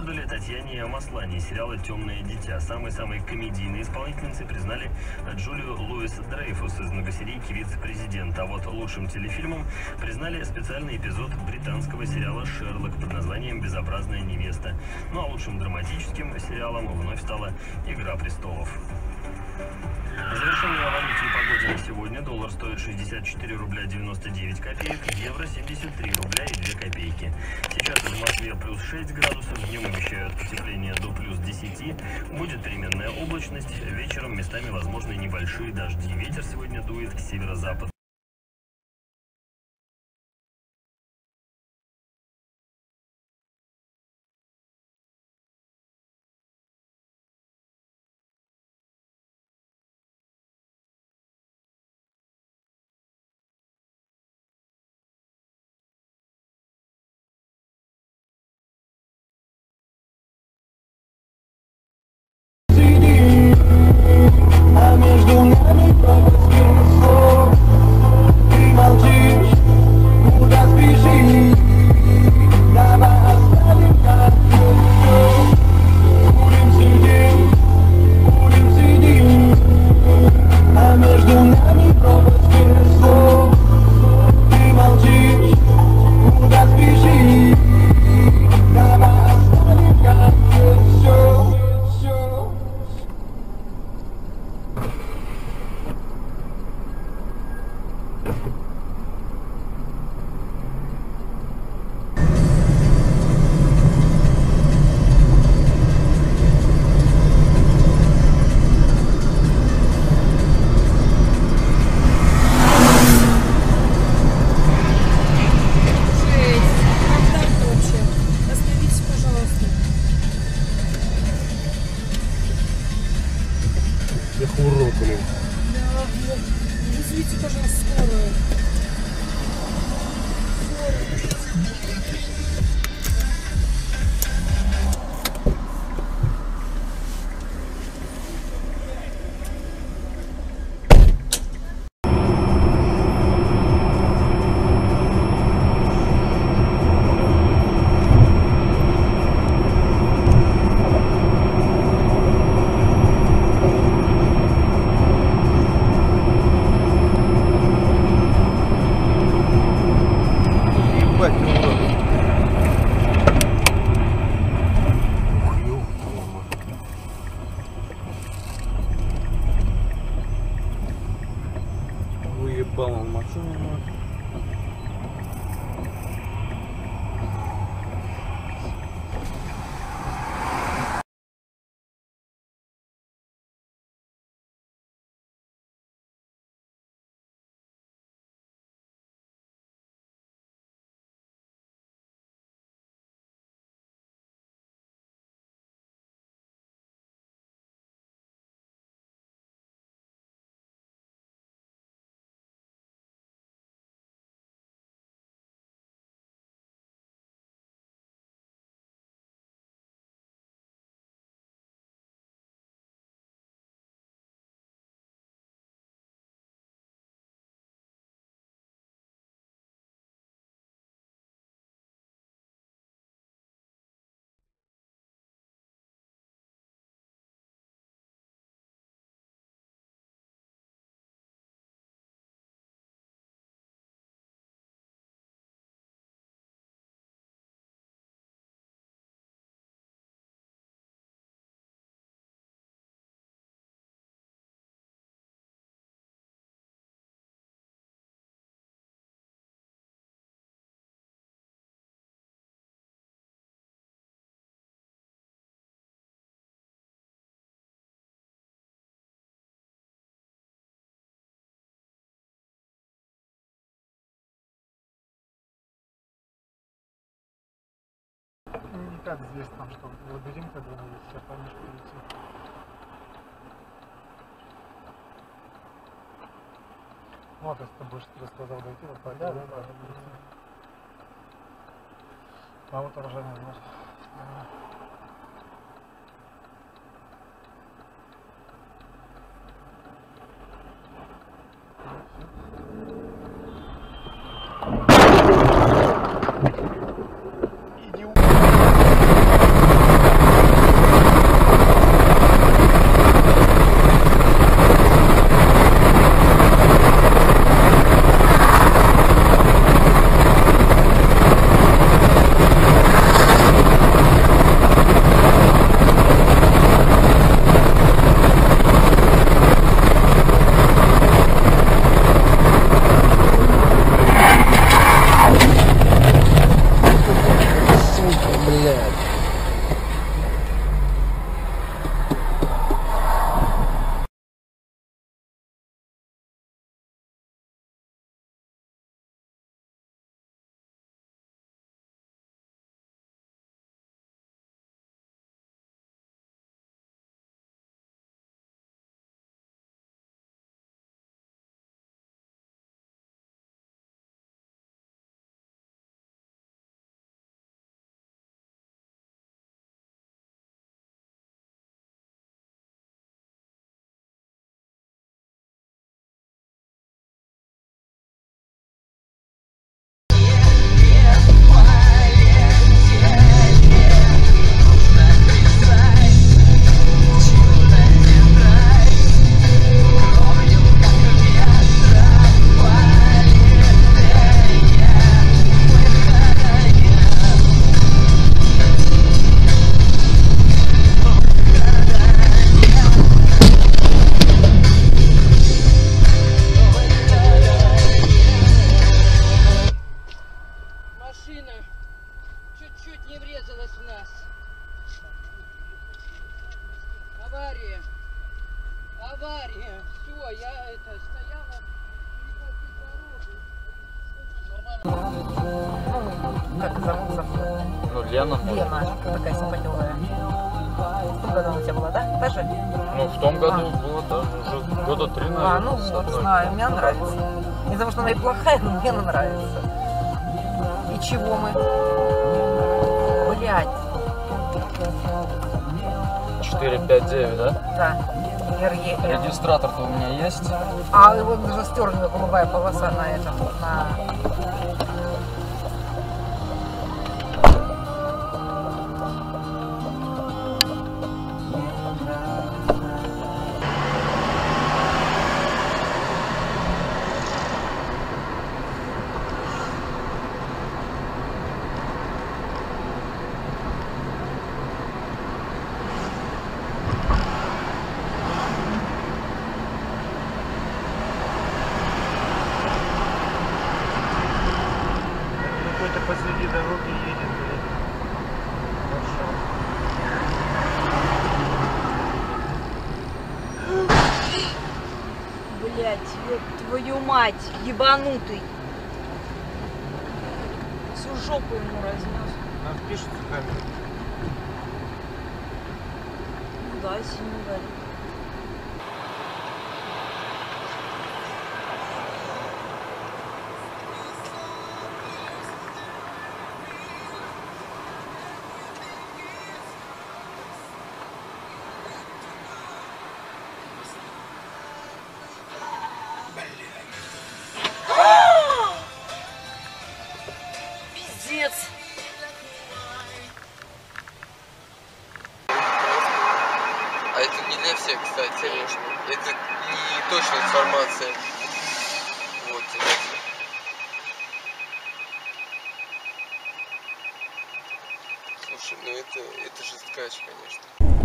отдали Татьяне Маслани из сериала «Темное дитя». Самой комедийной исполнительницей признали Джулию Луис Дрейфус из многосерийки «Вице-президент». А вот лучшим телефильмом признали специальный эпизод британского сериала «Шерлок» под названием «Безобразная невеста». Ну а лучшим драматическим сериалом вновь стала «Игра престолов». Завершение о валюте и погоде на сегодня. Доллар стоит 64 рубля 99 копеек, евро 73 рубля и 2 копейки. Сейчас в Москве плюс 6 градусов, днем обещают потепление до плюс 10. Будет переменная облачность, вечером местами возможны небольшие дожди. Ветер сегодня дует к северо-западу. А между нами пропасть, ты молчишь, куда спешишь? Давай оставим как все. Будем сидеть, а между нами пропасть, ты молчишь, куда спешишь? Давай оставим как все. ᴄрᴜssɪᴜ. Вызовите, пожалуйста, скорую. Выебал он машину. Не как здесь, там, что в лабиринт, когда надо все по мишку идти. Вот, если ты будешь 4 сказал дойти, вот так, да? А вот отражение, значит. Идиот. Ну, как зовут, забыла. Ну, Лена. Лена, такая симпатюрная. В том году она у тебя была, да? Та же? Ну, в том году было даже уже года 3, наверное. Ну вот, знаю, мне нравится. Не потому что она и плохая, но мне она нравится. И чего мы? Блядь. 459, да? Да. РЕ. Регистратор-то у меня есть. А его даже стерли, голубая полоса на этом, на... Какой-то посреди дороги едет, блядь. Блять, ёб твою мать, ебанутый. Всю жопу ему разнес. Нам пишут в камеру. Ну да, синий горит. Пиздец. А это не для всех, кстати. Конечно. Это не точная информация. Вот. Слушай, ну это же ткач, конечно.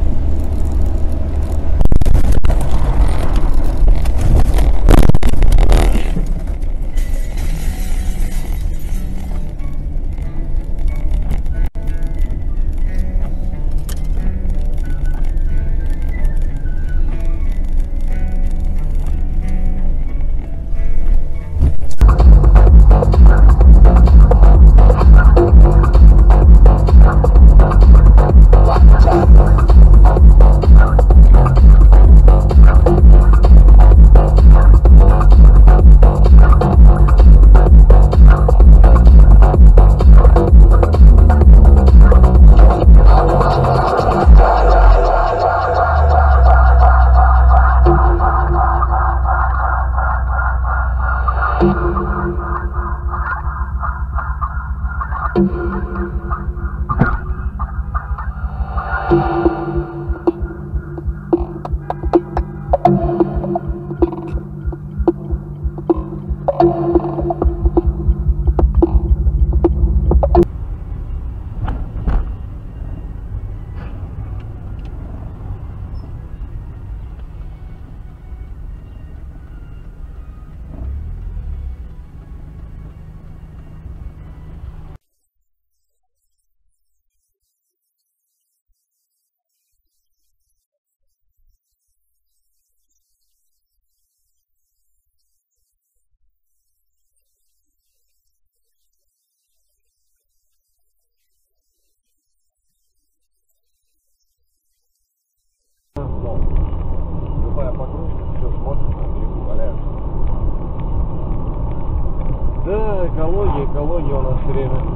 Любая погрузка, все смотрит, на берегу валяются. Да, экология у нас все время.